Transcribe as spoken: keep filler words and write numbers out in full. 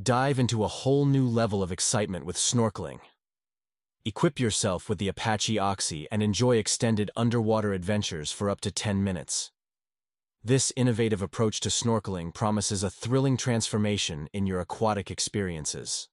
Dive into a whole new level of excitement with snorkeling. Equip yourself with the Apache Oxy and enjoy extended underwater adventures for up to ten minutes. This innovative approach to snorkeling promises a thrilling transformation in your aquatic experiences.